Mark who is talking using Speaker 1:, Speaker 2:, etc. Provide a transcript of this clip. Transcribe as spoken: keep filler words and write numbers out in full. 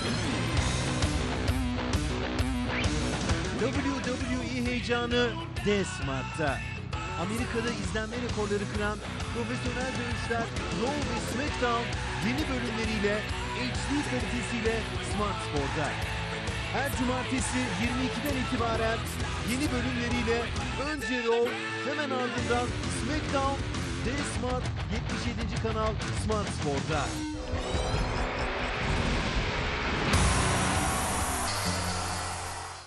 Speaker 1: W W E heyecanı D-Smart'ta. Amerika'da izlenme rekorları kıran profesyonel dövüşler Raw ve SmackDown yeni bölümleriyle H D kalitesiyle Smart Spor'da. Her cumartesi yirmi ikiden itibaren yeni bölümleriyle önce Raw, hemen ardından SmackDown, D-Smart yetmiş yedinci kanal Smart Spor'da.